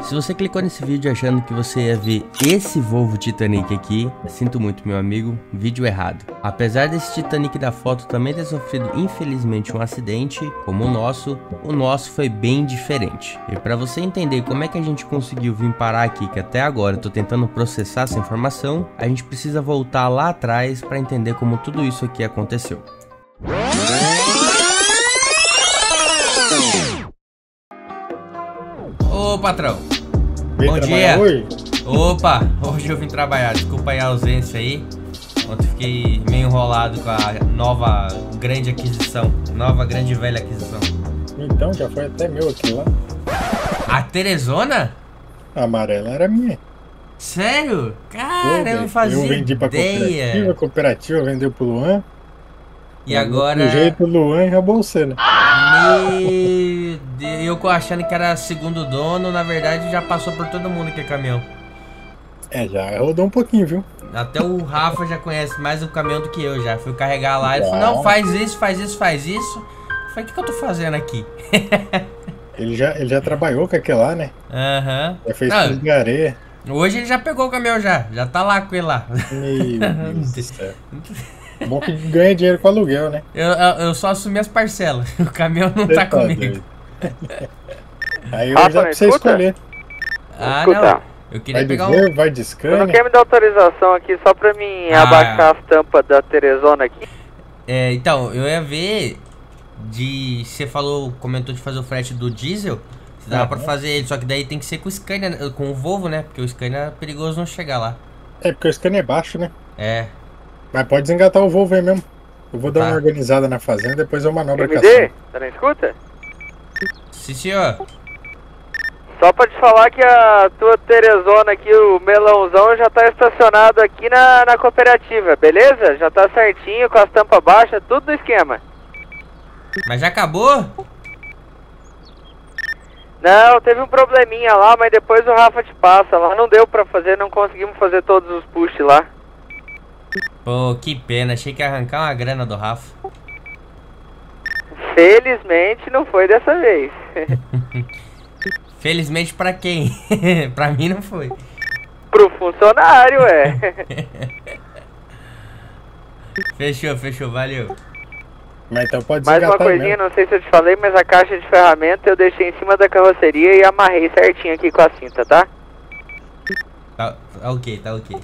Se você clicou nesse vídeo achando que você ia ver esse Volvo Titanic aqui, sinto muito, meu amigo, vídeo errado. Apesar desse Titanic da foto também ter sofrido infelizmente um acidente, como o nosso foi bem diferente. E para você entender como é que a gente conseguiu vir parar aqui, que até agora eu tô tentando processar essa informação, a gente precisa voltar lá atrás para entender como tudo isso aqui aconteceu. Ô patrão, bom dia. Hoje? Opa, hoje eu vim trabalhar, desculpa aí a ausência aí. Ontem fiquei meio enrolado com a nova grande aquisição, nova grande velha aquisição. Então, já foi até meu aqui lá. A Teresona? A amarela era minha. Sério? Cara, eu não fazia Eu vendi pra ideia. cooperativa vendeu pro Luan. E agora... Do jeito o Luan já bolsou, né? Meu Deus, eu achando que era segundo dono, na verdade já passou por todo mundo que é caminhão. É, já rodou um pouquinho, viu? Até o Rafa já conhece mais o caminhão do que eu já. Fui carregar lá e ele falou, não, faz isso, faz isso, faz isso. Eu falei, o que eu tô fazendo aqui? Ele já trabalhou com aquele lá, né? Aham. Já fez tudo de areia. Hoje ele já pegou o caminhão já tá lá com ele lá. Meu Deus do céu. Bom que ganha dinheiro com aluguel, né? Eu só assumi as parcelas. O caminhão não tá comigo. Aí hoje dá pra você escolher. Ah, não. Eu queria Vai pegar dizer, vai de Scania. Você não quer me dar autorização aqui só pra mim abaixar as tampas da Teresona aqui? É, então, eu ia ver de... Você comentou de fazer o frete do diesel. Se dava pra fazer ele, só que daí tem que ser com o Scania, com o Volvo, né? Porque o Scania é perigoso não chegar lá. É, porque o Scania é baixo, né? É. Mas pode desengatar o Volvo aí mesmo. Eu vou dar uma organizada na fazenda, depois eu manobro a caçamba. MD, tá na escuta? Sim, senhor. Só pra te falar que a tua Teresona aqui, o melãozão, já tá estacionado aqui na cooperativa, beleza? Já tá certinho, com as tampas baixas, tudo no esquema. Mas já acabou? Não, teve um probleminha lá, mas depois o Rafa te passa. Lá não deu pra fazer, não conseguimos fazer todos os push lá. Pô, que pena, achei que ia arrancar uma grana do Rafa. Felizmente não foi dessa vez. Felizmente pra quem? Pra mim não foi. Pro funcionário, Fechou, valeu. Mas então pode Mais uma desengatar coisinha, mesmo. não sei se eu te falei, mas a caixa de ferramenta eu deixei em cima da carroceria e amarrei certinho aqui com a cinta, tá? Tá ok.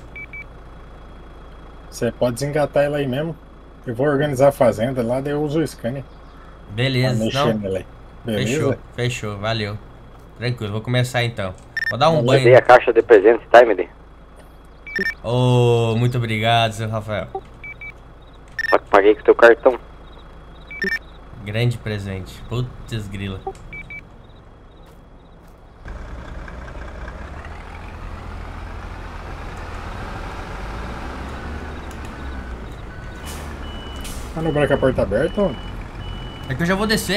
Você pode desengatar ela aí mesmo. Eu vou organizar a fazenda lá, daí eu uso o Scania. Beleza, não. Nela aí. Beleza? Fechou, valeu. Tranquilo, vou começar então. Vou dar um banho. Dei a caixa de presente, tá, MD? Oh, muito obrigado, seu Rafael. Só que paguei com o teu cartão. Grande presente. Putz grila. Manobrar com a porta aberta, ó. É que eu já vou descer.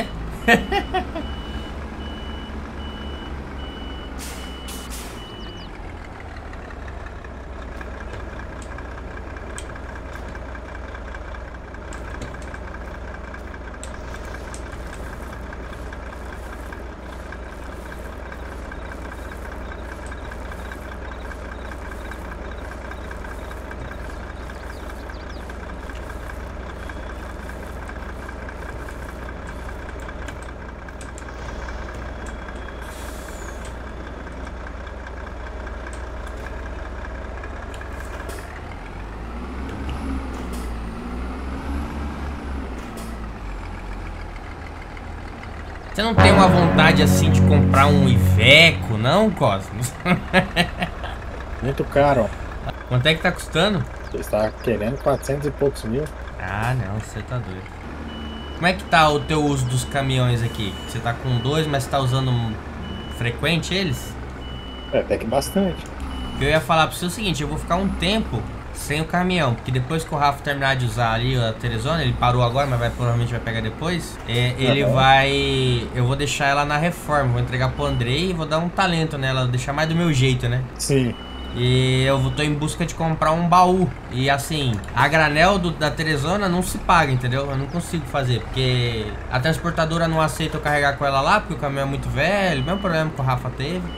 Você não tem uma vontade assim de comprar um Iveco, não, Cosmos? Muito caro, ó. Quanto é que tá custando? Você está querendo 400 e poucos mil. Ah, não, você tá doido. Como é que tá o teu uso dos caminhões aqui? Você tá com dois, mas você tá usando frequente eles? É, até que bastante. Eu ia falar pra você o seguinte, eu vou ficar um tempo sem o caminhão, porque depois que o Rafa terminar de usar ali a Teresona, ele parou agora, mas provavelmente vai pegar depois, ele vai... Eu vou deixar ela na reforma, vou entregar pro Andrei e vou dar um talento nela, deixar mais do meu jeito, né? Sim. E eu tô em busca de comprar um baú. E assim, a granel da Teresona não se paga, entendeu? Eu não consigo fazer, porque a transportadora não aceita eu carregar com ela lá, porque o caminhão é muito velho, mesmo problema que o Rafa teve.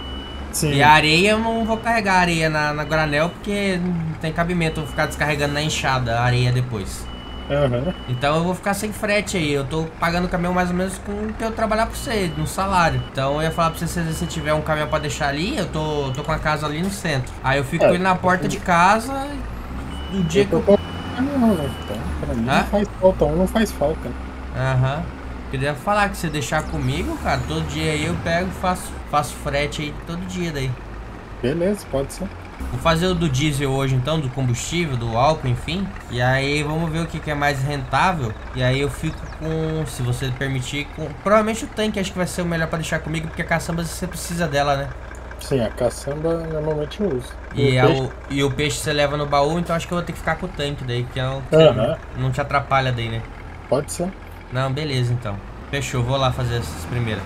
Sim. E a areia eu não vou carregar a areia na granel, porque não tem cabimento eu ficar descarregando na enxada a areia depois. Uhum. Então eu vou ficar sem frete aí. Eu tô pagando o caminhão mais ou menos com o que eu trabalhar pra você, no salário. Então eu ia falar pra você, se você tiver um caminhão pra deixar ali, eu tô com a casa ali no centro. Aí eu fico com ele na porta de casa. No dia que eu... Não, então, pra mim não faz falta, não faz falta. Aham. Queria falar que você deixar comigo, cara, todo dia aí eu pego e faço frete aí todo dia daí. Beleza, pode ser. Vou fazer o do diesel hoje então, do combustível, do álcool, enfim. E aí vamos ver o que é mais rentável. E aí eu fico com, se você permitir, com... Provavelmente o tanque acho que vai ser o melhor pra deixar comigo, porque a caçamba você precisa dela, né? Sim, a caçamba normalmente eu uso. E o peixe você leva no baú, então acho que eu vou ter que ficar com o tanque daí, que é o que não te atrapalha daí, né? Pode ser. Não, beleza então. Fechou, vou lá fazer essas primeiras.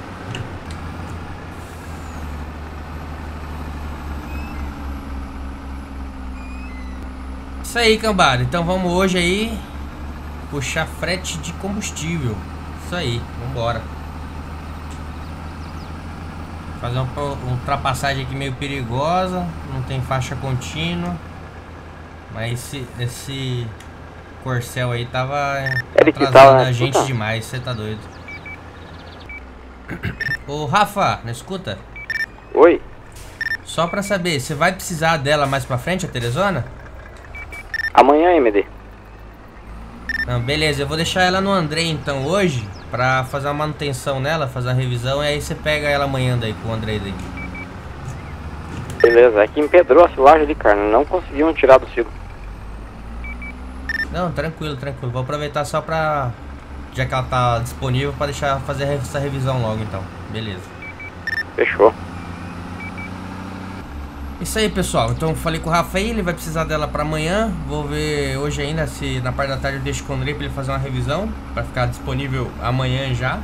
Isso aí, cambada. Então vamos hoje aí puxar frete de combustível. Isso aí, vambora. Fazer uma ultrapassagem aqui meio perigosa. Não tem faixa contínua. Mas esse Corcel aí tava atrasando a gente demais. Você tá doido. Ô Rafa, não escuta? Oi. Só pra saber, você vai precisar dela mais pra frente, a Teresona? Amanhã, MD. Não, beleza, eu vou deixar ela no André então hoje, pra fazer uma manutenção nela, fazer a revisão, e aí você pega ela amanhã daí com o André daí. Beleza, aqui empedrou a silagem ali, cara, não conseguimos tirar do ciclo. Não, tranquilo, tranquilo, vou aproveitar só pra, já que ela tá disponível, pra deixar fazer essa revisão logo então, beleza. Fechou. Isso aí, pessoal, então eu falei com o Rafa aí, ele vai precisar dela pra amanhã. Vou ver hoje ainda se na parte da tarde eu deixo com o André pra ele fazer uma revisão, pra ficar disponível amanhã já.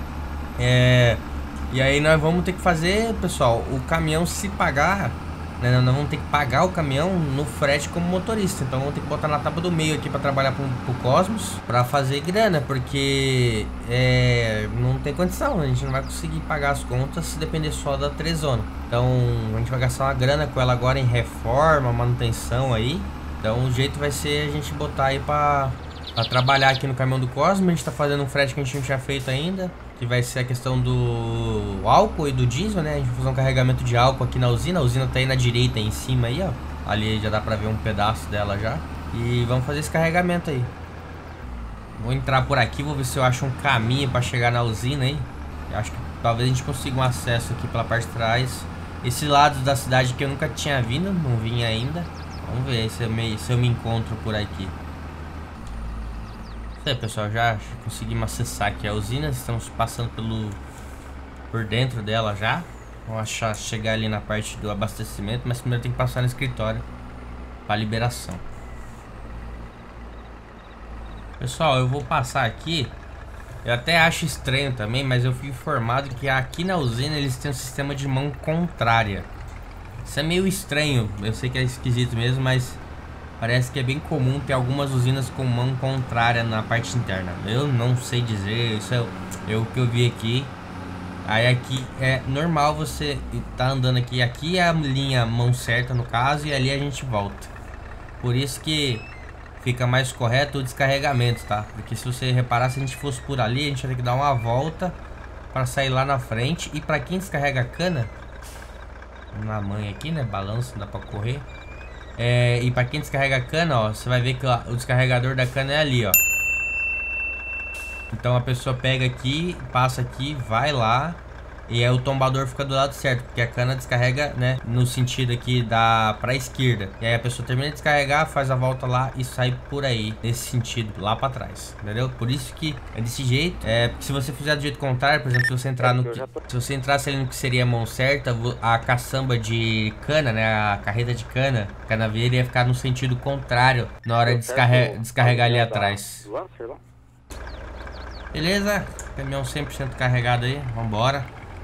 E aí nós vamos ter que fazer, pessoal, o caminhão se pagar, né, nós vamos ter que pagar o caminhão no frete como motorista. Então vamos ter que botar na tábua do meio aqui pra trabalhar pro Cosmos, pra fazer grana, porque não tem condição, a gente não vai conseguir pagar as contas se depender só da Teresona. Então a gente vai gastar uma grana com ela agora em reforma, manutenção aí. Então o jeito vai ser a gente botar aí pra trabalhar aqui no caminhão do Cosmos. A gente tá fazendo um frete que a gente não tinha feito ainda, que vai ser a questão do álcool e do diesel, né? A gente vai fazer um carregamento de álcool aqui na usina. A usina tá aí na direita, aí em cima aí, ó. Ali já dá pra ver um pedaço dela já. E vamos fazer esse carregamento aí. Vou entrar por aqui, vou ver se eu acho um caminho pra chegar na usina aí. Eu acho que talvez a gente consiga um acesso aqui pela parte de trás. Esse lado da cidade que eu nunca tinha vindo, não vim ainda. Vamos ver se eu me encontro por aqui. Isso aí, pessoal, já conseguimos acessar aqui a usina. Estamos passando por dentro dela já. Vamos chegar ali na parte do abastecimento, mas primeiro tem que passar no escritório para liberação. Pessoal, eu vou passar aqui. Eu até acho estranho também, mas eu fui informado que aqui na usina eles têm um sistema de mão contrária. Isso é meio estranho, eu sei que é esquisito mesmo, mas parece que é bem comum ter algumas usinas com mão contrária na parte interna. Eu não sei dizer, isso é o que eu vi aqui. Aí aqui é normal você tá andando aqui, aqui é a linha mão certa no caso, e ali a gente volta. Por isso que fica mais correto o descarregamento, tá? Porque se você reparar, se a gente fosse por ali, a gente vai ter que dar uma volta para sair lá na frente. E para quem descarrega a cana, na mãe aqui, né? Balanço, dá para correr. E para quem descarrega a cana, ó, você vai ver que o descarregador da cana é ali, ó. Então a pessoa pega aqui, passa aqui, vai lá. E aí o tombador fica do lado certo, porque a cana descarrega, né, no sentido aqui pra esquerda. E aí a pessoa termina de descarregar, faz a volta lá e sai por aí, nesse sentido, lá pra trás, entendeu? Por isso que é desse jeito. Porque se você fizer do jeito contrário, por exemplo, se você entrar se você entrasse ali no que seria a mão certa, a caçamba de cana, né, a carreta de canaveira ia ficar no sentido contrário na hora de descarregar ali atrás. Beleza? Caminhão 100% carregado aí, vambora.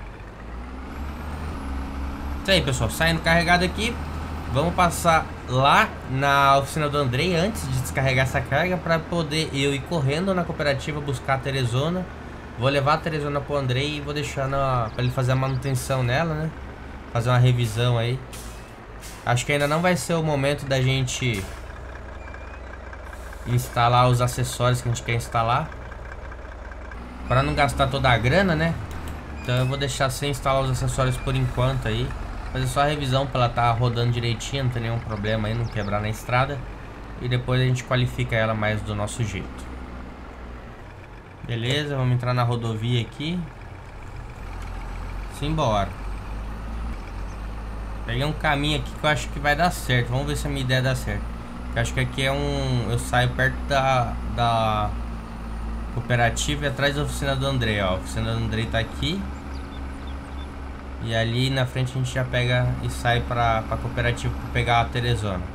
Isso aí, pessoal, saindo carregado aqui. Vamos passar lá na oficina do Andrei antes de descarregar essa carga, para poder eu ir correndo na cooperativa buscar a Teresona. Vou levar a Teresona pro Andrei e vou deixar pra ele fazer a manutenção nela, né? fazer uma revisão aí. Acho que ainda não vai ser o momento da gente instalar os acessórios que a gente quer instalar, para não gastar toda a grana, né? Então eu vou deixar sem instalar os acessórios por enquanto aí. Fazer só a revisão para ela estar rodando direitinho, não ter nenhum problema aí, não quebrar na estrada. E depois a gente qualifica ela mais do nosso jeito. Beleza, vamos entrar na rodovia aqui. Simbora. Peguei um caminho aqui que eu acho que vai dar certo. Vamos ver se a minha ideia dá certo. Eu acho que aqui é um... Eu saio perto da cooperativa e atrás da oficina do André, ó. A oficina do André tá aqui. E ali na frente a gente já pega e sai pra cooperativa pra pegar a Teresona.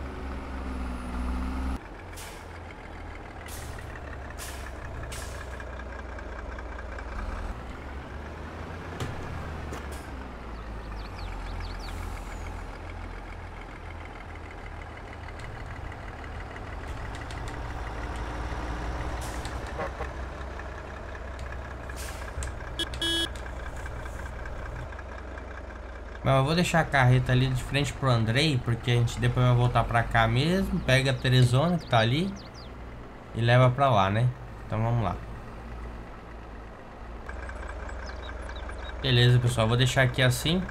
Mas eu vou deixar a carreta ali de frente pro Andrei, porque a gente depois vai voltar pra cá mesmo. Pega a Teresona que tá ali e leva pra lá, né? Então vamos lá. Beleza, pessoal, vou deixar aqui assim.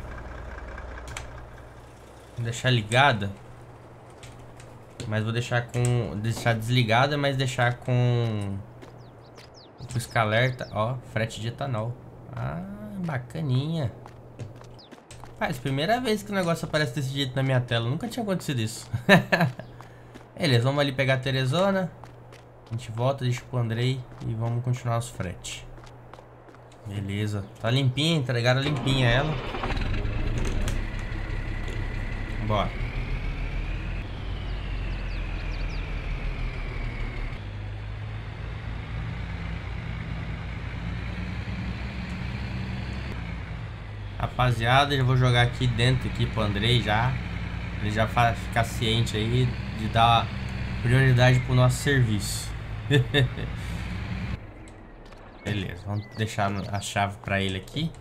Vou deixar ligada. Mas vou deixar com... Deixar desligada, mas deixar com... O pisca-alerta, ó, frete de etanol. Ah, bacaninha. Rapaz, primeira vez que o negócio aparece desse jeito na minha tela. Nunca tinha acontecido isso. Beleza, vamos ali pegar a Teresona. A gente volta, deixa pro Andrei e vamos continuar os fretes. Beleza. Tá limpinha, entregaram limpinha ela. Bora. Rapaziada, já vou jogar aqui dentro aqui pro Andrei já. Ele já ficar ciente aí de dar prioridade pro nosso serviço. Beleza, vamos deixar a chave pra ele aqui.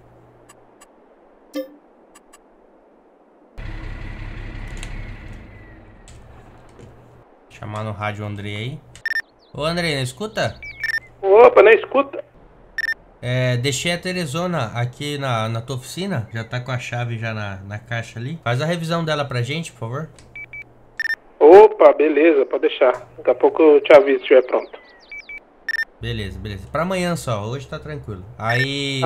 Chamar no rádio o Andrei aí. Ô Andrei, não escuta? Opa, não escuta. Deixei a Teresona aqui na tua oficina. Já tá com a chave já na caixa ali. Faz a revisão dela pra gente, por favor. Opa, beleza, pode deixar. Daqui a pouco eu te aviso se estiver pronto. Beleza, beleza. Pra amanhã só, hoje tá tranquilo. Aí,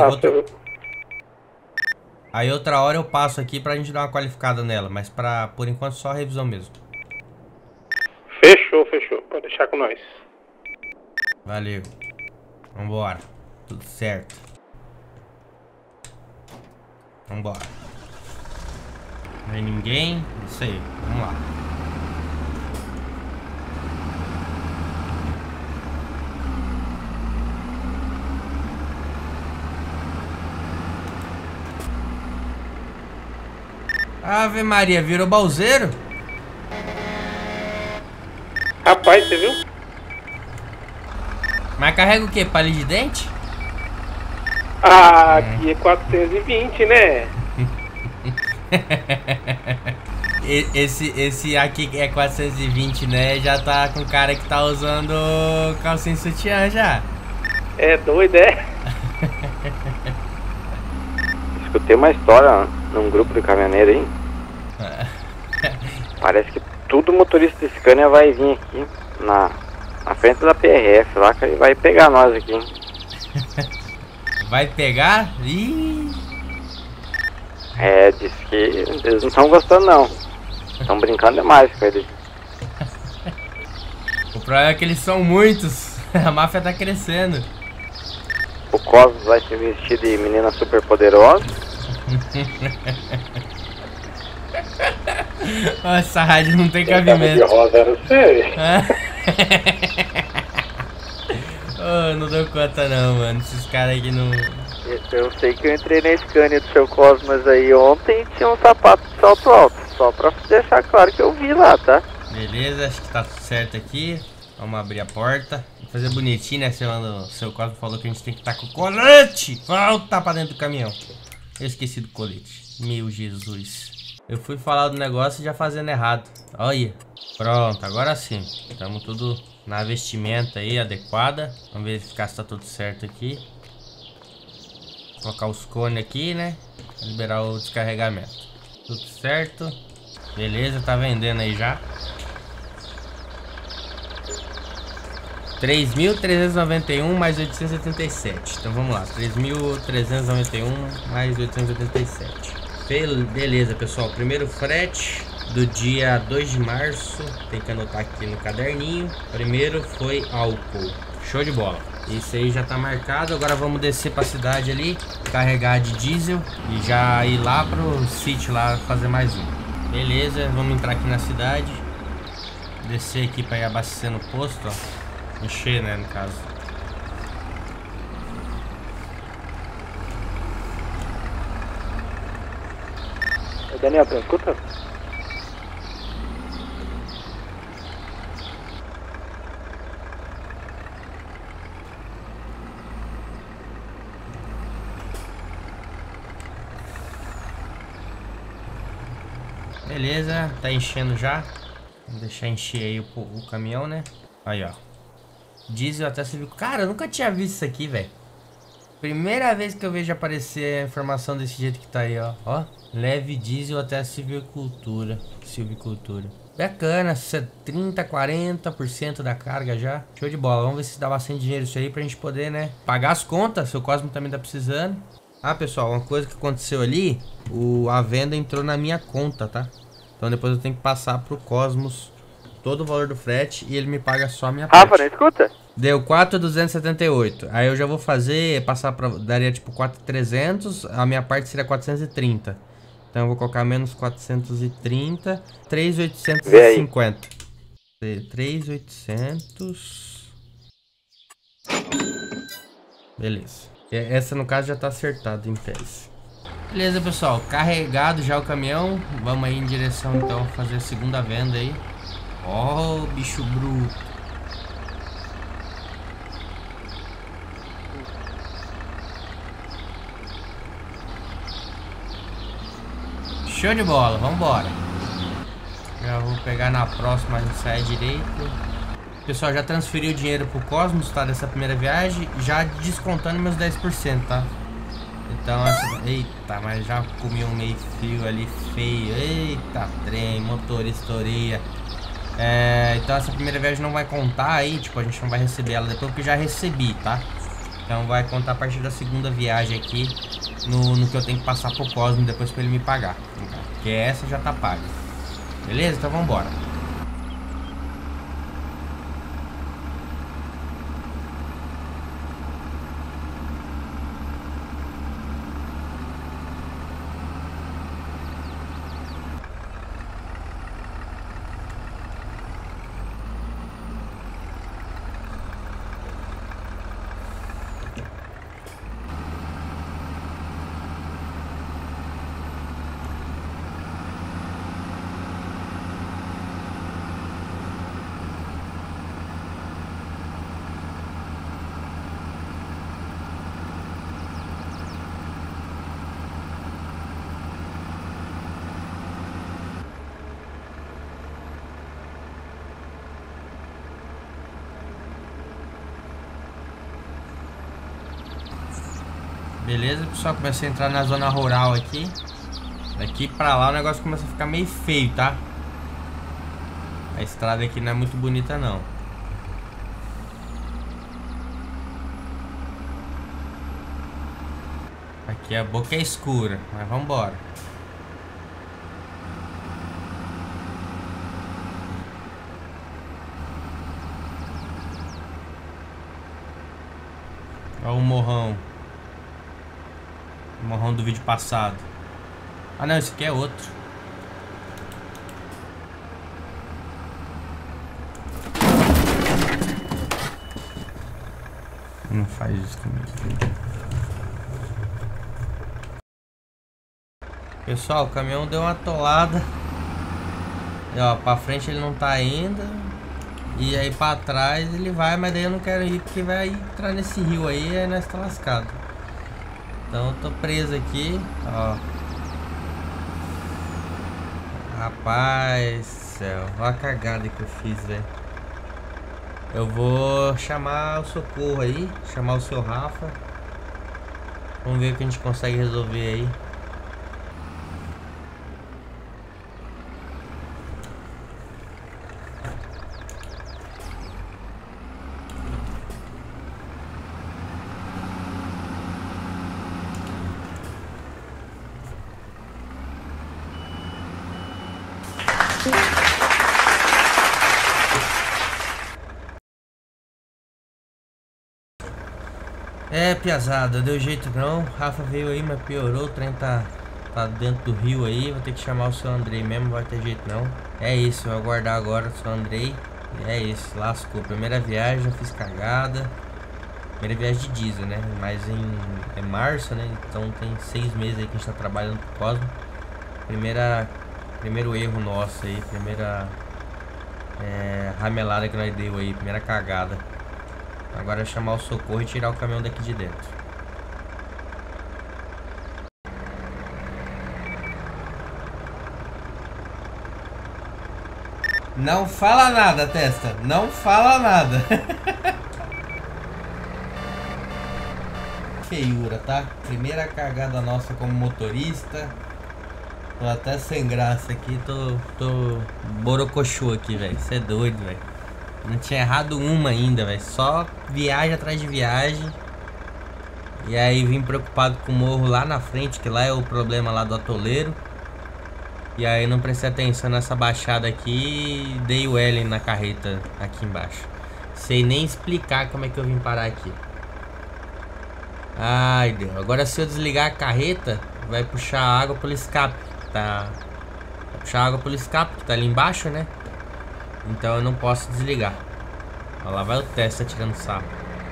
aí outra hora eu passo aqui pra gente dar uma qualificada nela. Mas por enquanto só a revisão mesmo. Fechou, fechou. Pode deixar com nós. Valeu. Vambora. Tudo certo. Vambora. Não vem ninguém. Isso aí. Vamos lá. Ave Maria, virou balzeiro? Rapaz, você viu? Mas carrega o que? Palha de dente? Ah, aqui é 420, né? Esse aqui é 420, né? Já tá com cara que tá usando calcinha sutiã já. É doido, é? Escutei uma história num grupo de caminhoneiro aí. Parece que todo motorista de Scania vai vir aqui na frente da PRF lá, que ele vai pegar nós aqui. Vai pegar? Ih! Diz que eles não estão gostando não. Estão brincando demais com ele. O problema é que eles são muitos. A máfia tá crescendo. O Cosmos vai se vestir de menina super poderosa. Essa rádio não tem cabimento. De rosa era você. Oh, não dou conta não, mano. Esses caras aqui não... Eu sei que eu entrei na Scania do seu Cosmos aí ontem e tinha um sapato de salto alto. Só pra deixar claro que eu vi lá, tá? Beleza, acho que tá tudo certo aqui. Vamos abrir a porta. Vou fazer bonitinho, né? O seu Cosmos falou que a gente tem que estar com o colete. Volta pra dentro do caminhão. Eu esqueci do colete. Meu Jesus. Eu fui falar do negócio e já fazendo errado. Olha. Pronto, agora sim. Estamos tudo na vestimenta aí adequada. Vamos verificar se tá tudo certo aqui. Vou colocar os cones aqui, né? Liberar o descarregamento. Tudo certo. Beleza, tá vendendo aí já. 3.391 mais 877. Então vamos lá, 3.391 mais 887. Beleza, pessoal. Primeiro frete do dia 2 de março. Tem que anotar aqui no caderninho. Primeiro foi álcool. Show de bola. Isso aí já tá marcado. Agora vamos descer pra cidade ali, carregar de diesel e já ir lá pro sítio lá fazer mais um. Beleza, vamos entrar aqui na cidade. Descer aqui pra ir abastecer no posto, ó. Encher, né, no caso. Daniel, escuta? Beleza, tá enchendo já. Vamos deixar encher aí o caminhão, né? Aí, ó. Diesel até silvicultura. Cara, eu nunca tinha visto isso aqui, velho. Primeira vez que eu vejo aparecer a informação desse jeito que tá aí, ó. Ó, leve diesel até a silvicultura. Bacana, 30, 40% da carga já. Show de bola. Vamos ver se dá bastante dinheiro isso aí pra gente poder, né, pagar as contas. Seu Cosmo também tá precisando. Ah, pessoal, uma coisa que aconteceu ali, a venda entrou na minha conta, tá? Então depois eu tenho que passar pro Cosmos todo o valor do frete e ele me paga só a minha parte. Rafa, não escuta? Deu 4.278. Aí eu já vou fazer, passar pra, daria tipo 4.300, a minha parte seria 430. Então eu vou colocar menos 430, 3.850. 3.800. Beleza. Essa no caso já tá acertada em pés. Beleza, pessoal, carregado já o caminhão. Vamos aí em direção então a fazer a segunda venda aí. Ó, oh, bicho bruto. Show de bola, vambora. Já vou pegar na próxima, a gente sai direito. Pessoal, já transferi o dinheiro pro Cosmos, tá? Dessa primeira viagem, já descontando meus 10%, tá? Então, eita, mas já comi um meio fio ali feio. Eita, trem, motorista orelha. Então essa primeira viagem não vai contar aí, tipo, a gente não vai receber ela depois, porque já recebi, tá? Então vai contar a partir da segunda viagem aqui, no que eu tenho que passar pro Cosmo depois pra ele me pagar. Porque essa já tá paga. Beleza? Então vambora. Beleza, pessoal, comecei a entrar na zona rural aqui. Daqui pra lá o negócio começa a ficar meio feio, tá? A estrada aqui não é muito bonita, não. Aqui a boca é escura, mas vambora. Olha o morrão. O morrão do vídeo passado. Ah não, esse aqui é outro. Não faz isso comigo. Pessoal, o caminhão deu uma atolada. E, ó, pra frente ele não tá indo. E aí pra trás ele vai, mas daí eu não quero ir porque vai entrar nesse rio aí e nós tá lascado. Então eu tô preso aqui, ó. Rapaz do céu, olha a cagada que eu fiz, velho. Eu vou chamar o socorro aí, chamar o seu Rafa. Vamos ver o que a gente consegue resolver aí. É, piazada, deu jeito não. Rafa veio aí, mas piorou. O trem tá dentro do rio aí. Vou ter que chamar o seu Andrei mesmo, não vai ter jeito não. É isso, vou aguardar agora o seu Andrei. E é isso, lascou. Primeira viagem, já fiz cagada. Primeira viagem de diesel, né? Mas é março, né? Então tem 6 meses aí que a gente tá trabalhando pro Cosmo. Primeiro erro nosso aí. Primeira ramelada que nós deu aí. Primeira cagada. Agora é chamar o socorro e tirar o caminhão daqui de dentro. Não fala nada, testa. Não fala nada. Feiura, tá? Primeira cagada nossa como motorista. Tô até sem graça aqui. Tô borocochô aqui, velho. Você é doido, velho. Não tinha errado uma ainda, velho. Só viagem atrás de viagem. E aí vim preocupado com o morro lá na frente, que lá é o problema lá do atoleiro. E aí não prestei atenção nessa baixada aqui e dei o L na carreta aqui embaixo. Sei nem explicar como é que eu vim parar aqui. Ai, Deus. Agora se eu desligar a carreta, vai puxar água pelo escape. Vai puxar água pelo escape, que tá ali embaixo, né? Então eu não posso desligar. Olha lá, vai o Tesla tirando sarro.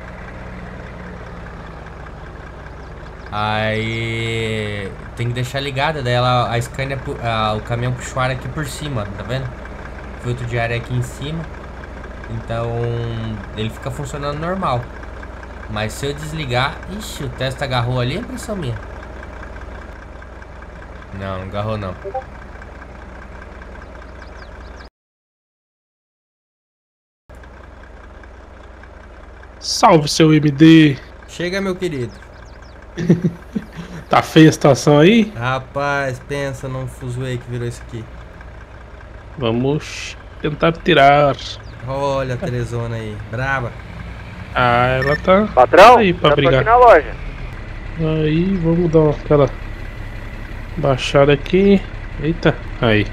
Aí tem que deixar ligada. Daí a Scania, o caminhão puxa o ar aqui por cima, tá vendo? O filtro de ar é aqui em cima. Então ele fica funcionando normal. Mas se eu desligar... Ixi, o Tesla agarrou ali, é impressão minha. Não agarrou não. Salve, seu MD. Chega, meu querido. Tá feia a situação aí? Rapaz, pensa num fuzuê que virou isso aqui. Vamos tentar tirar. Olha a Teresona aí, braba. Ah, ela tá Patrão, aí pra já tô brigar. aqui na loja. Aí, vamos dar aquela baixada aqui. Eita, aí.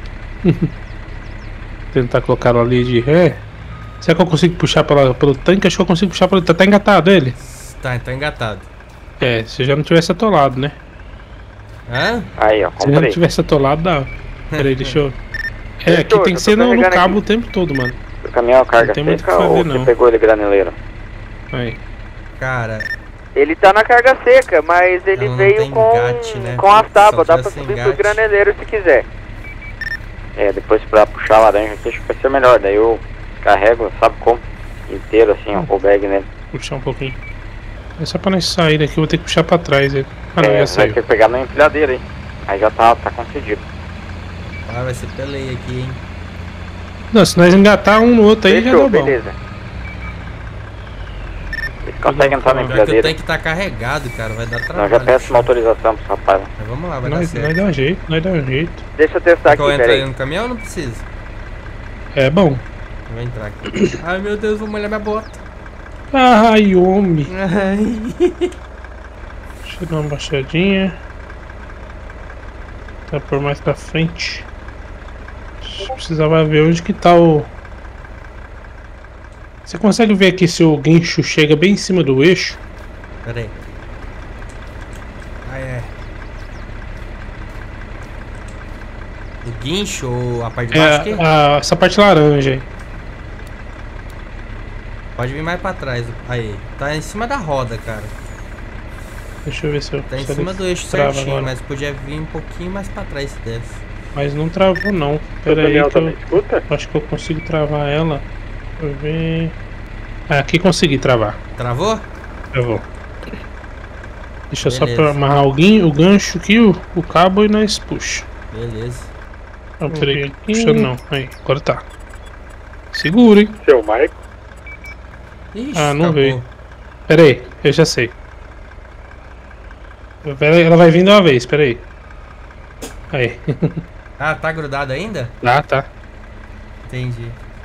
Tentar colocar ela ali de ré. Será que eu consigo puxar pelo tanque? Acho que eu consigo puxar pelo... Tá engatado ele? Tá engatado. É, se já não tivesse atolado, né? Hã? Aí, ó, Se já não comprei. tivesse atolado, dá. Pera aí, deixa eu... É, aqui Fechou, tem que já ser tô no carregando cabo aqui. o tempo todo, mano. O caminhão carga Não tem muito o que seca fazer, ou não. você pegou ele graneleiro? Aí. Cara, Ele tá na carga seca, mas ele ela não veio tem com, engate, né? com as Se tábuas, ela dá pra tivesse subir pro engate. graneleiro se quiser. É, depois pra puxar a laranja aqui acho que vai ser melhor, daí eu descarrego, sabe como? Inteiro assim, ó, o bag nele. Puxar um pouquinho. É só pra nós sair daqui, eu vou ter que puxar pra trás ele. Ah não, já Vai saiu. ter que pegar na empilhadeira aí. Aí já tá concedido. ah, vai ser peleia aqui, hein? Não, se nós engatar um no outro aí já dá bom. beleza. Eles conseguem entrar na Pior que o empilhadeira. tanque tá carregado, cara, vai dar Nós trabalho. já peço uma autorização pro rapaz lá. Mas vamos lá, vai dar Nós certo. dá um jeito, nós dá um jeito. Deixa eu testar aqui, Quer eu entrar peraí. aí no caminhão ou não precisa? É bom. Vou entrar aqui. Ai meu Deus, vou molhar minha bota. Ai, homem. Ai. Deixa eu dar uma baixadinha. Tá por mais pra frente. Precisava ver onde que tá o... Você consegue ver aqui se o guincho chega bem em cima do eixo? Pera aí. Ai, ai. O guincho ou a parte de baixo aqui? Essa parte laranja aí. Pode vir mais pra trás. Aí, tá em cima da roda, cara. Deixa eu ver se eu... Tá em se cima ele do eixo trava certinho, agora. mas podia vir um pouquinho mais pra trás se desse. Mas não travou não. Pera aí que eu acho que eu consigo travar ela. Deixa eu ver... Ah, aqui consegui travar. Travou? Eu vou. Deixa Beleza. só pra amarrar o gancho aqui, o cabo e nós puxa. Beleza. Não, peraí, puxando não. Aí, agora tá. Segura, hein? Seu Maico. Ixi, Ah, não acabou. veio. Pera aí, eu já sei. Ela vai vir de uma vez, pera aí. Aí. Ah, tá grudado ainda? Ah, tá. Entendi.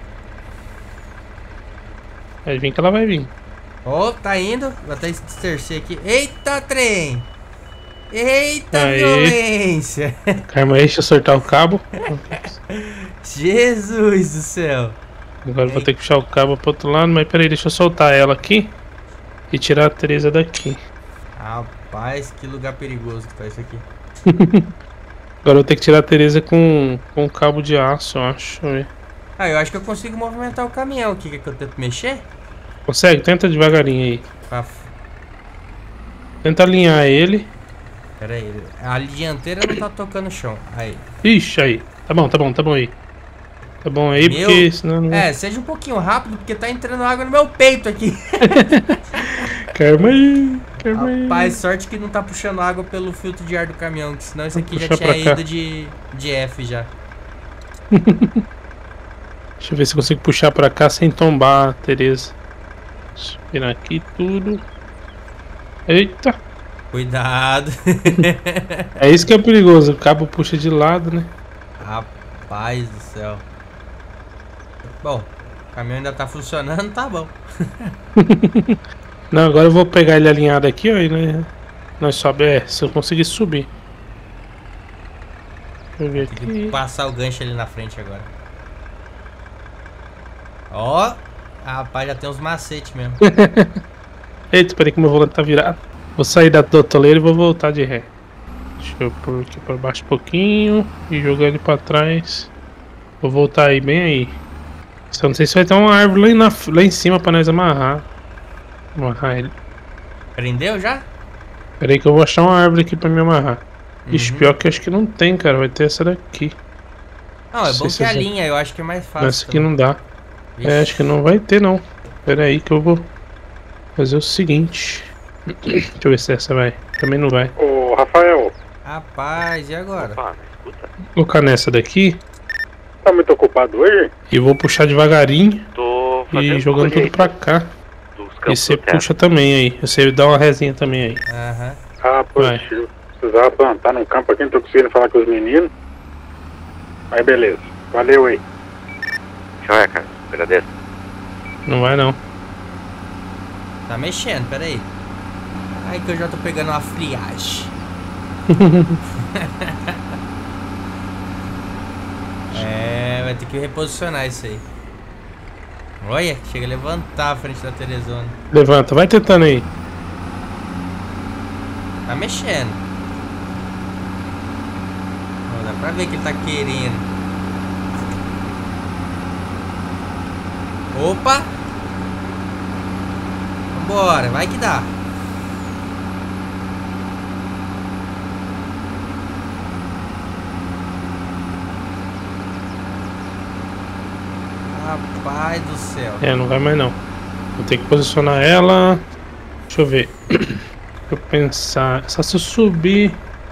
Vai vir que ela vai vir. Ó, tá indo. Vou até distorcer aqui. Eita, trem! Eita, Aí. violência! Calma aí, deixa eu soltar o cabo. Jesus do céu! Agora eu vou ter que puxar o cabo pro outro lado, mas peraí, deixa eu soltar ela aqui e tirar a Teresa daqui. Rapaz, que lugar perigoso que tá isso aqui. Agora eu vou ter que tirar a Teresa com cabo de aço, eu acho. Deixa eu ver. Ah, eu acho que eu consigo movimentar o caminhão aqui. Quer que eu tento mexer? Consegue? Tenta devagarinho aí. Pra... Tenta alinhar ele. Pera aí, a dianteira não tá tocando o chão. Aí. Ixi, aí. Tá bom aí. Tá bom aí, Meu... porque senão não... É, seja um pouquinho rápido, porque tá entrando água no meu peito aqui. Calma aí. Rapaz, sorte que não tá puxando água pelo filtro de ar do caminhão, que senão isso aqui já Puxa tinha pra cá. ido de F já. Deixa eu ver se eu consigo puxar pra cá sem tombar a Teresa. Deixa eu virar aqui tudo. Eita. Cuidado. É isso que é perigoso, o cabo puxa de lado, né? Rapaz do céu. Bom, o caminhão ainda tá funcionando, tá bom. Não, agora eu vou pegar ele alinhado aqui, ó, e nós sobe, se eu conseguir subir. Deixa eu ver Tem que aqui. passar o gancho ali na frente agora. Ó, rapaz, já tem uns macetes mesmo. Eita, peraí que meu volante tá virado. Vou sair da toleira e vou voltar de ré. Deixa eu pôr aqui pra baixo um pouquinho e jogar ele pra trás. Vou voltar aí, bem aí. Só não sei se vai ter uma árvore lá em cima pra nós amarrar. Amarrar ele. Prendeu já? Peraí que eu vou achar uma árvore aqui pra me amarrar. Ixi, Uhum. pior que acho que não tem, cara. Vai ter essa daqui. Não, é Não bom sei se que a essa- linha, eu acho que é mais fácil. Essa aqui não dá. Vixe. É, acho que não vai ter não. Pera aí que eu vou fazer o seguinte. Deixa eu ver se essa vai. Também não vai. Ô, Rafael, Rapaz, e agora? Opa, escuta. Vou colocar nessa daqui tá muito ocupado hoje? e vou puxar devagarinho Tô e fazendo jogando tudo colheita pra cá. dos E campos você do terra. puxa também aí. Você dá uma resinha também aí. Aham. Ah, positivo. Precisava plantar num campo aqui, não tô conseguindo falar com os meninos. Mas beleza. Valeu aí. Joia, cara. Agradeço. Não vai não. Tá mexendo, pera aí. Aí que eu já tô pegando uma friagem. É, vai ter que reposicionar isso aí. Olha, chega a levantar a frente da Teresona. Levanta, vai tentando aí. Tá mexendo. Ó, dá pra ver que ele tá querendo. Opa! Vambora, vai que dá. Rapaz do céu. É, não vai mais não. Vou ter que posicionar ela. Deixa eu ver. Deixa eu pensar. Só se eu subir.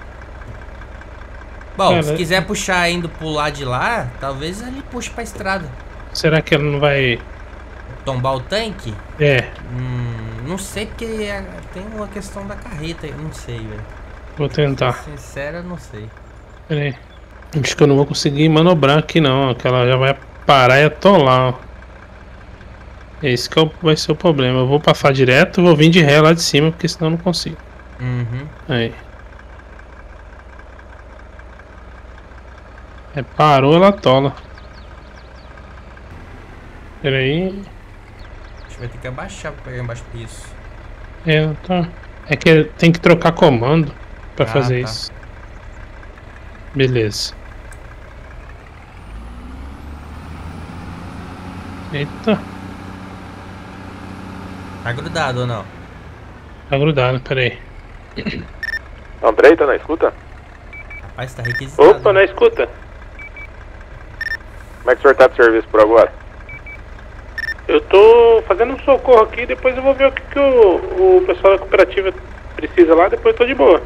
Bom, Cara, se quiser puxar indo pro lado de lá, talvez ele puxe pra estrada. Será que ela não vai. Tombar o tanque? É, Não sei porque tem uma questão da carreta aí, não sei, velho. vou tentar. Sincera, não sei. Pera aí. Acho que eu não vou conseguir manobrar aqui não, ó, que ela já vai parar e atolar, ó. Esse que vai ser o problema. Eu vou passar direto, vou vir de ré lá de cima, porque senão eu não consigo. Uhum. Aí. É, parou, ela atola. Pera aí. A gente vai ter que abaixar pra pegar embaixo disso. É, tá. É que tem que trocar comando pra Ah, fazer tá. isso. Beleza. Eita, Tá grudado ou não? tá grudado, peraí. Andrei, tá na escuta? Rapaz, tá requisitado. Opa, na escuta. Como é que o senhor tá de serviço por agora? Eu tô fazendo um socorro aqui, depois eu vou ver o que o pessoal da cooperativa precisa lá, depois eu tô de boa.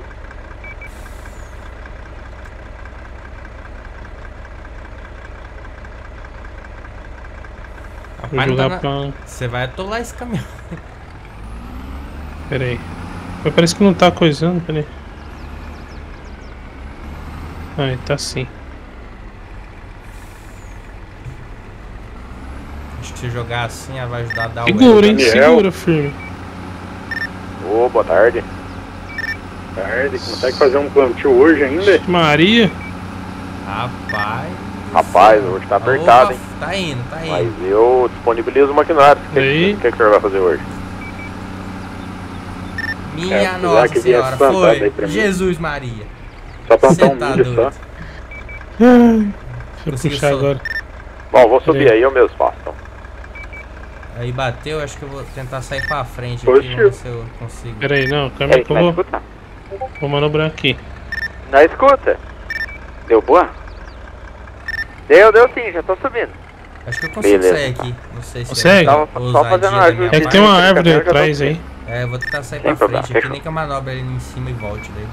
Rapaz, não tá na... Você vai atolar esse caminhão. Pera aí. Mas parece que não tá coisando, pera aí. Ah, tá sim. Acho que se jogar assim, vai ajudar a dar o... Segura, hein? Segura, firme. Ô, boa tarde. Boa tarde. Consegue fazer um plantio hoje ainda? Maria. Rapaz, hoje tá apertado, hein? Tá indo, tá indo. Mas eu disponibilizo o maquinário. O que o senhor vai fazer hoje? Minha Nossa Senhora, foi Jesus Maria. Só plantar um milho só. Deixa eu puxar agora. Bom, vou subir aí, eu mesmo faço. Então. Aí bateu, acho que eu vou tentar sair pra frente aqui, vamos ver se eu consigo. Pera aí, não, calma aí que eu vou manobrar aqui. Na escuta? Deu boa? Deu sim, já tô subindo. Acho que eu consigo sair aqui, não sei se... Consegue? Só fazendo ajuda. É que tem uma árvore atrás aí. É, eu vou tentar sair pra frente aqui, nem que eu manobre ali em cima e volte daí.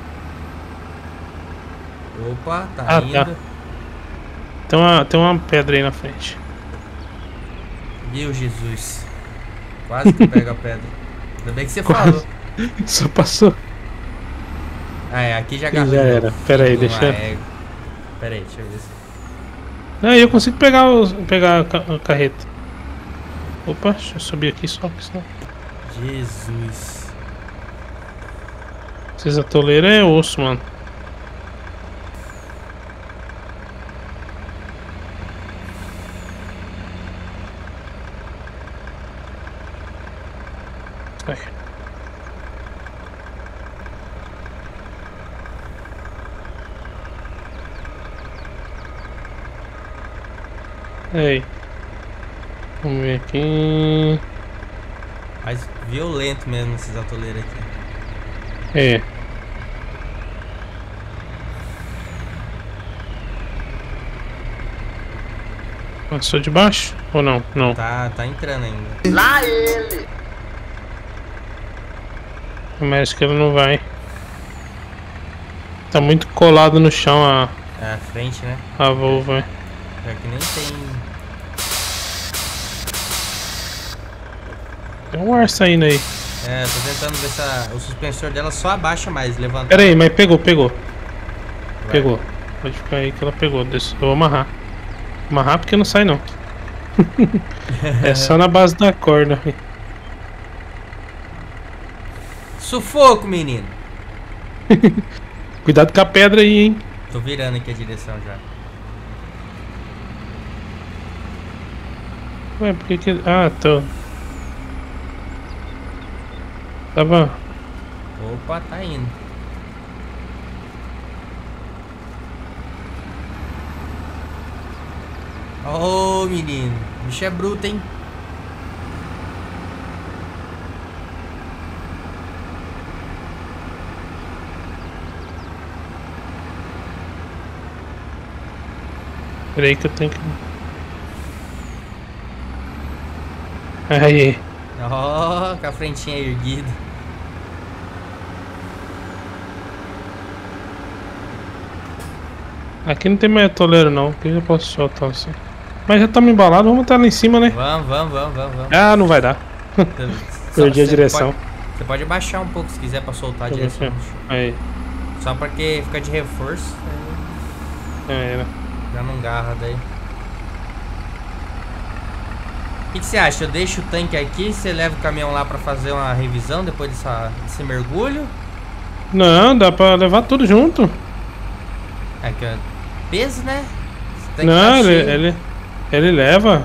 Opa, tá indo. Tá. Tem uma pedra aí na frente. Meu Jesus. Quase que pega a pedra. Ainda bem que você falou. Só passou. Ah, é, aqui já agarrou. Já era. Pera aí, deixa. Pera aí, deixa eu ver se... Aí eu consigo pegar a carreta. Opa, deixa eu subir aqui só, porque senão... Jesus. Esses atoleiros é osso, mano. Aí. Aí. Vamos ver aqui. Mas violento mesmo esses atoleiros aqui. É. Passou de baixo? Ou não? Não. Tá entrando ainda. Lá ele! Mas acho que ele não vai. Tá muito colado no chão a frente, né? A Volvo, é. É que nem tem... Tem um ar saindo aí. É, tô tentando ver se o suspensor dela só abaixa mais, levanta. Pera aí, mas pegou. Pegou. Pode ficar aí que ela pegou. Eu vou amarrar. Amarrar porque não sai não. É só na base da corda. Sufoco, menino. Cuidado com a pedra aí, hein. Tô virando aqui a direção já. Ué, por que que... Ah, tô... Tava... Opa, tá indo. Ô, menino. O bicho é bruto, hein? Peraí que eu tenho que... Aí. Ó, com a frentinha erguida. Aqui não tem mais atoleiro não, aqui eu já posso soltar assim. Mas já estamos embalados, vamos estar lá em cima, né? Vamos. Ah, não vai dar. Perdi a direção. Você pode abaixar um pouco se quiser pra soltar a direção. Aí. Só porque fica de reforço. Era. Já não garra daí. O que você acha? Eu deixo o tanque aqui, você leva o caminhão lá pra fazer uma revisão depois desse mergulho? Não, dá pra levar tudo junto. É que é peso, né? Não, ele leva.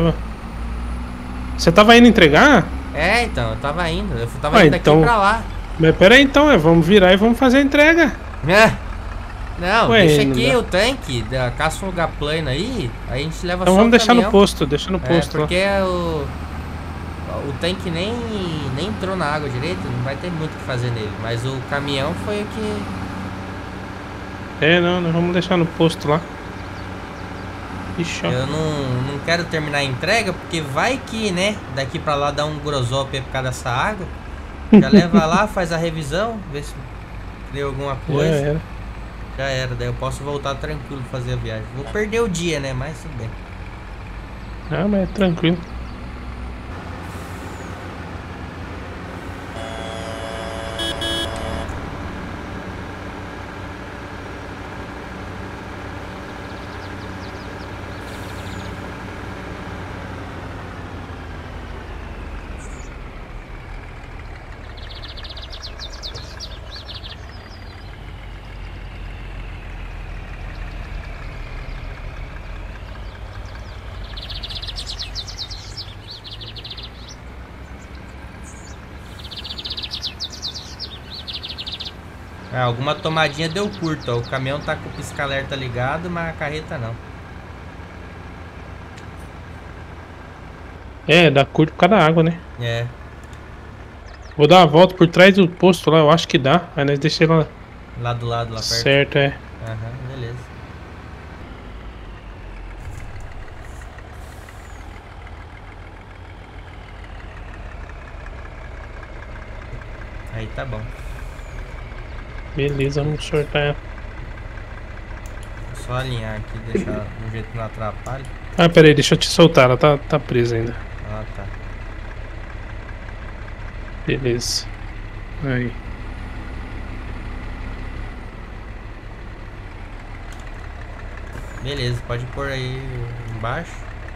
Você tava indo entregar? É, então, eu tava indo. Eu tava indo daqui então... pra lá. Mas pera aí então, vamos virar e vamos fazer a entrega. Não, deixa aqui o tanque, caça um lugar plano aí a gente leva então só vamos o deixar caminhão. no posto, porque o tanque nem entrou na água direito, não vai ter muito o que fazer nele, mas o caminhão foi o que... Não, nós vamos deixar no posto lá. Ixi, eu não quero terminar a entrega, porque vai que, né, daqui pra lá dá um grosópio por causa dessa água. Já leva lá, faz a revisão, vê se deu alguma coisa. Já era, daí eu posso voltar tranquilo fazer a viagem. Vou perder o dia, né? Mas tudo bem. Ah, mas é tranquilo. Alguma tomadinha deu curto, ó. O caminhão tá com o pisca-alerta ligado, mas a carreta não. Dá curto por causa da água, né? É. Vou dar uma volta por trás do posto lá, eu acho que dá. Aí nós deixamos lá do lado, lá perto. Certo, é. Aham, beleza. Aí tá bom. Beleza, vamos sortar ela. Só alinhar aqui, deixar do jeito que não atrapalhe. Ah, pera aí, deixa eu te soltar, ela tá presa ainda. Ah, tá. Beleza. Aí. Beleza, pode pôr aí embaixo.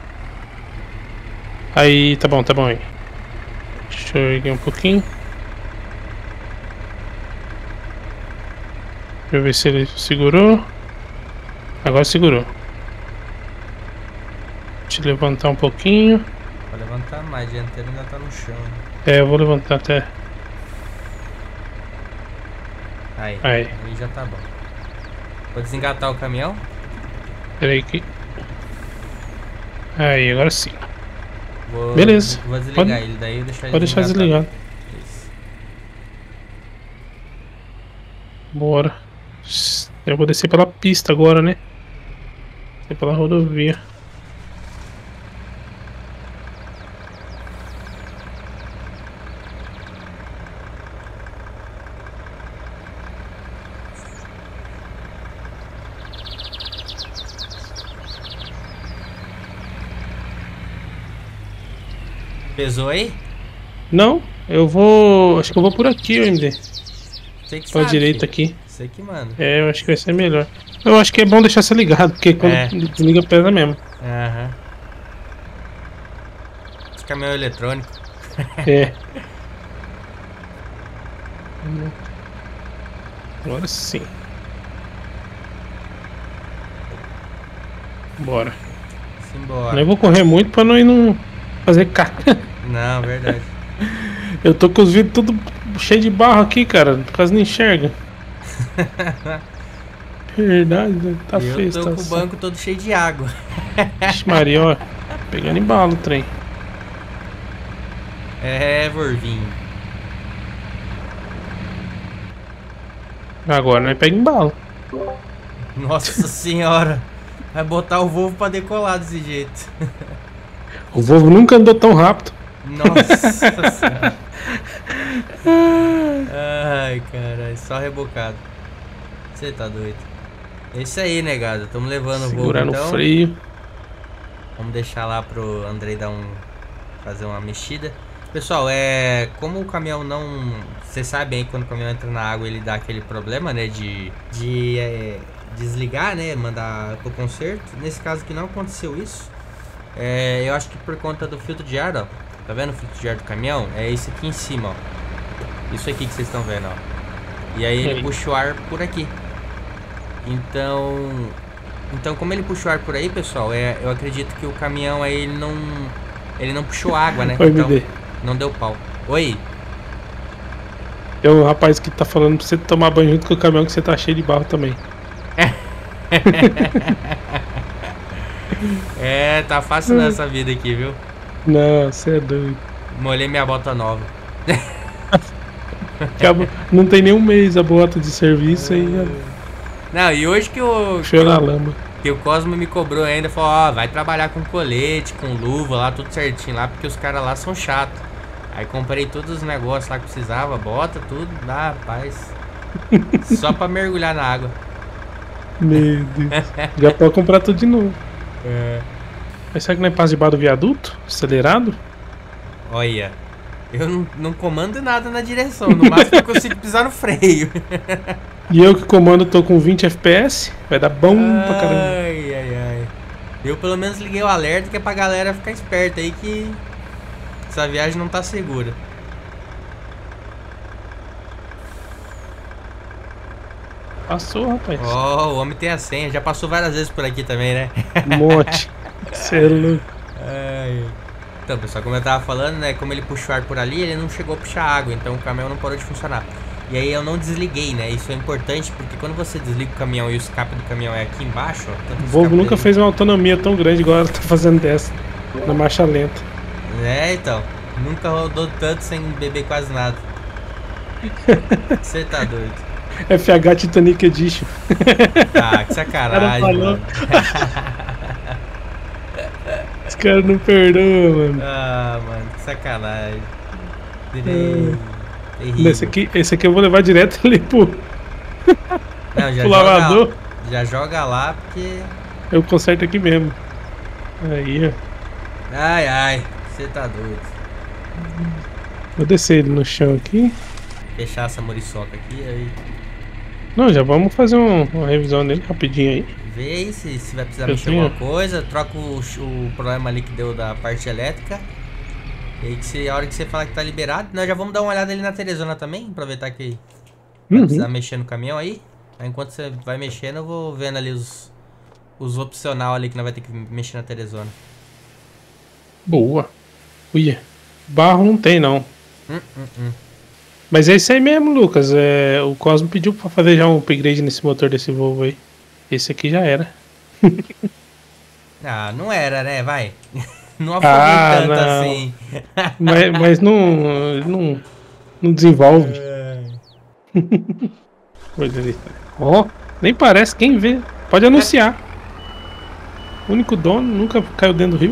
Aí, tá bom aí. Deixa eu erguer um pouquinho. Deixa eu ver se ele segurou. Agora segurou. Deixa eu levantar um pouquinho. Vou levantar mais, a dianteira ainda tá no chão. Eu vou levantar até. Aí já tá bom. Vou desengatar o caminhão. Pera aí que... Aí, agora sim. Beleza. Vou desligar ele, daí eu deixar ele. Pode deixar desligado. Isso. Bora. Eu vou descer pela pista agora, né? Descer pela rodovia. Pesou aí? Não, eu vou... Acho que eu vou por aqui, MD. Sei que pra sabe, direita filho. aqui. Sei que manda. Eu acho que vai ser melhor. Eu acho que é bom deixar você ligado, porque quando desliga pesa mesmo. Aham. Esse caminhão é eletrônico. Agora sim. Bora. Simbora. Eu vou correr muito pra não fazer caca. Não, verdade. Eu tô com os vidros tudo cheio de barro aqui, cara. Quase não enxerga. Verdade, né? Tá feio. Eu tô com o banco todo cheio de água. Vixe Maria, ó. Pegando embalo o trem. Vorvinho. Agora nós pega embalo. Nossa senhora. Vai botar o Volvo pra decolar desse jeito. O Volvo nunca andou tão rápido. Nossa senhora. Ai, caralho, só rebocado. Você tá doido. É isso aí, negado. Estamos levando o Volvo, segurando então. O freio. Vamos deixar lá pro Andrei fazer uma mexida. Pessoal, como o caminhão não... Vocês sabem aí, quando o caminhão entra na água, ele dá aquele problema, né, de desligar, né, mandar pro conserto. Nesse caso aqui não aconteceu isso. Eu acho que por conta do filtro de ar, ó. Tá vendo o filtro de ar do caminhão? É esse aqui em cima, ó. Isso aqui que vocês estão vendo, ó. E aí ele puxa o ar por aqui. Então como ele puxou ar por aí, pessoal, eu acredito que o caminhão aí ele não puxou água, né? Oi, então MD. não deu pau. Oi. É o rapaz que tá falando pra você tomar banho junto com o caminhão, que você tá cheio de barro também. Tá fácil nessa vida aqui, viu? Não, você é doido. Molhei minha bota nova. Não tem nem um mês a bota de serviço aí. Não, e hoje que o Cosmo me cobrou ainda, falou, vai trabalhar com colete, com luva lá, tudo certinho lá, porque os caras lá são chatos. Aí comprei todos os negócios lá que precisava, bota tudo, dá, rapaz. Só pra mergulhar na água. Meu Deus. Já pode comprar tudo de novo. É. Mas será que não é passo debaixo do viaduto? Acelerado? Olha, eu não comando nada na direção, no máximo eu consigo pisar no freio. E eu que comando tô com 20 FPS, vai dar bom pra caramba. Ai, ai, ai. Eu pelo menos liguei o alerta que é pra galera ficar esperta aí que essa viagem não tá segura. Passou, rapaz. Ó, o homem tem a senha, já passou várias vezes por aqui também, né? Um monte. Cê é louco. Ai. Então, pessoal, como eu tava falando, né? Como ele puxou ar por ali, ele não chegou a puxar água, então o caminhão não parou de funcionar. E aí eu não desliguei, né? Isso é importante porque quando você desliga o caminhão e o escape do caminhão é aqui embaixo, ó. O Volvo nunca fez uma autonomia tão grande igual ela tá fazendo dessa, na marcha lenta. É, então. Nunca rodou tanto sem beber quase nada. Você tá doido. FH Titanic Edition. Ah, que sacanagem, mano. Os caras não perdoam, mano. Ah, mano, que sacanagem. Esse aqui eu vou levar direto ali pro Não, já pro lavador. Já joga lá porque... Eu conserto aqui mesmo. Aí, ó. Ai, ai, você tá doido. Vou descer ele no chão aqui. Fechar essa muriçoca aqui, aí... Não, já vamos fazer uma revisão dele rapidinho aí. Vê aí se vai precisar mexer alguma coisa. Troca o problema ali que deu da parte elétrica. E aí a hora que você falar que tá liberado, nós já vamos dar uma olhada ali na Teresona também. Aproveitar que vai precisar mexer no caminhão aí. Aí enquanto você vai mexendo, eu vou vendo ali os opcional ali que nós vai ter que mexer na Teresona. Boa. Uia. Barro não tem não. Mas é isso aí mesmo, Lucas. O Cosmo pediu pra fazer já um upgrade nesse motor desse Volvo aí. Esse aqui já era. Ah, não era, né? Vai. Não afoguei tanto não. assim. Mas não desenvolve. Ó, nem parece. Quem vê, pode anunciar. O único dono nunca caiu dentro do rio.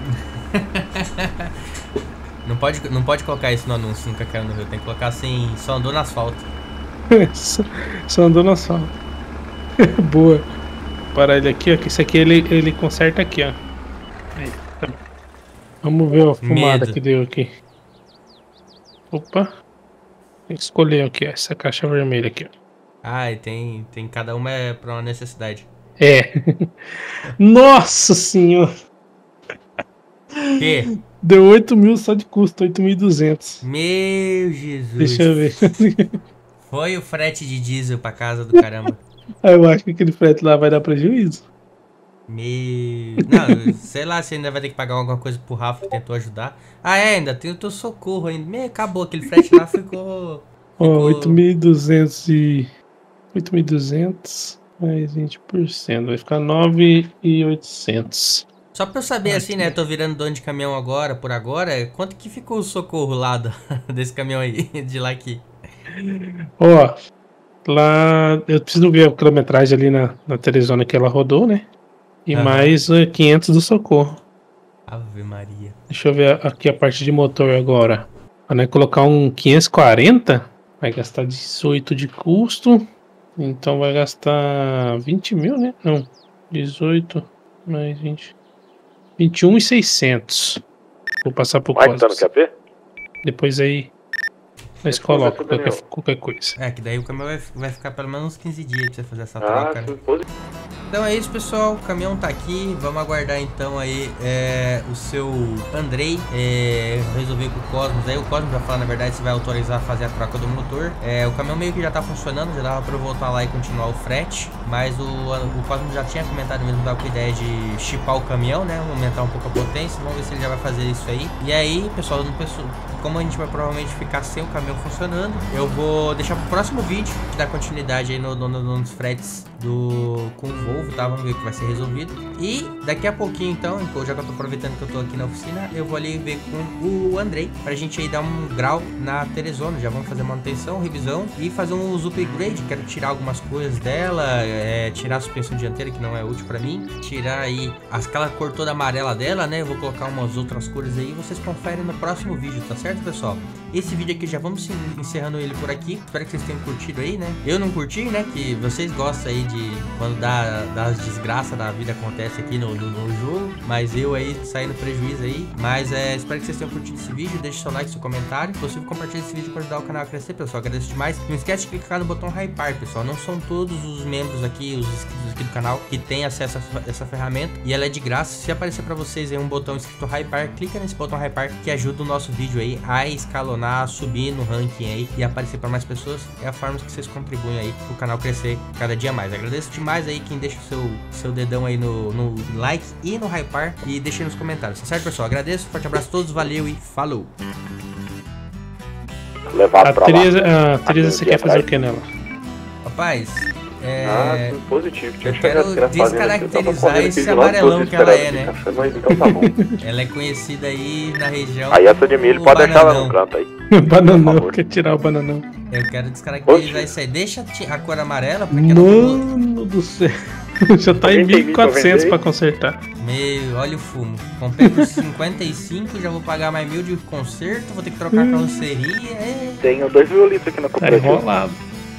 Não pode colocar isso no anúncio, nunca caiu no rio. Tem que colocar assim, só andou no asfalto. Só andou no asfalto. Boa. Parar ele aqui, ó. Que isso aqui ele conserta aqui, ó. Aí, tá. Vamos ver a fumada que deu aqui. Opa. Tem que escolher aqui, ó. Essa caixa vermelha aqui, ó. Ah, e tem cada uma é pra uma necessidade. É. Nossa senhora. Que? Deu 8 mil só de custo, 8.200. Meu Jesus. Deixa eu ver. Foi o frete de diesel pra casa do caramba. Eu acho que aquele frete lá vai dar prejuízo. Não, sei lá se ainda vai ter que pagar alguma coisa pro Rafa que tentou ajudar. Ah, é, ainda tem o teu socorro ainda. Acabou, aquele frete lá ficou... Ó, 8.200 e... 8.200 mais 20%. Vai ficar 9.800. Só pra eu saber, assim, né? Tô virando dono de caminhão agora, por agora. Quanto que ficou o socorro lá desse caminhão aí? De lá aqui. Ó, lá... Eu preciso ver a quilometragem ali na Teresona que ela rodou, né? E mais 500 do socorro. Ave Maria. Deixa eu ver aqui a parte de motor agora. Quando colocar um 540, vai gastar 18 de custo. Então vai gastar 20 mil, né? Não, 18 mais 20. 21.600. Vou passar pro Cosmos. Tá no QAP? Depois aí nós colocamos qualquer coisa. É, que daí o caminhão vai ficar pelo menos uns 15 dias pra você fazer essa troca, né? Então é isso, pessoal, o caminhão tá aqui, vamos aguardar então aí o seu Andrei resolver com o Cosmos, aí o Cosmos vai falar na verdade se vai autorizar a fazer a troca do motor. O caminhão meio que já tá funcionando, já dava pra eu voltar lá e continuar o frete, mas o Cosmos já tinha comentado mesmo, tava com a ideia de chipar o caminhão, né, aumentar um pouco a potência, vamos ver se ele já vai fazer isso aí. E aí, pessoal, como a gente vai provavelmente ficar sem o caminhão funcionando, eu vou deixar pro próximo vídeo que dá continuidade aí nos fretes com o Volvo, tá? Vamos ver o que vai ser resolvido. E daqui a pouquinho então, já que eu tô aproveitando que eu tô aqui na oficina, eu vou ali ver com o Andrei pra gente aí dar um grau na Teresona. Já vamos fazer manutenção, revisão e fazer uns upgrade. Quero tirar algumas coisas dela, tirar a suspensão dianteira que não é útil pra mim, tirar aí aquela cor toda amarela dela, né? Eu vou colocar umas outras cores aí, vocês conferem no próximo vídeo, tá certo? certo, pessoal? Esse vídeo aqui já vamos encerrando ele por aqui. Espero que vocês tenham curtido aí, né? Eu não curti, né? Que vocês gostam aí de quando das desgraças da vida acontece aqui no jogo. Mas eu aí saindo prejuízo aí. Mas espero que vocês tenham curtido esse vídeo. Deixe seu like, seu comentário. Se possível, compartilhe esse vídeo para ajudar o canal a crescer, pessoal. Agradeço demais. Não esquece de clicar no botão Hypar, pessoal. Não são todos os membros aqui, os inscritos aqui do canal, que têm acesso a essa ferramenta. E ela é de graça. Se aparecer para vocês aí um botão escrito Hypar, clica nesse botão Hypar que ajuda o nosso vídeo aí a escalonar, subir no ranking aí e aparecer para mais pessoas. É a forma que vocês contribuem aí pro canal crescer cada dia mais. Agradeço demais aí quem deixa o seu dedão aí no like e no Hypar e deixa aí nos comentários, tá certo, pessoal? Agradeço, forte abraço a todos, valeu e falou! A Teresa, você quer fazer o que nela? Rapaz, positivo. Eu quero descaracterizar esse amarelão que ela é, né? Então tá bom. Ela é conhecida aí na região. Aí essa de milho pode deixar ela no canto aí. Bananão, quer tirar o bananão. Eu quero descaracterizar isso aí. Deixa a cor amarela, porque Mano do céu. Já tá em 1.400 pra consertar. Meu, olha o fumo. Comprei por 55, já vou pagar mais 1.000 de conserto, vou ter que trocar a carroceria. Tenho 2 violitos aqui na cooperativa. Tá enrolado.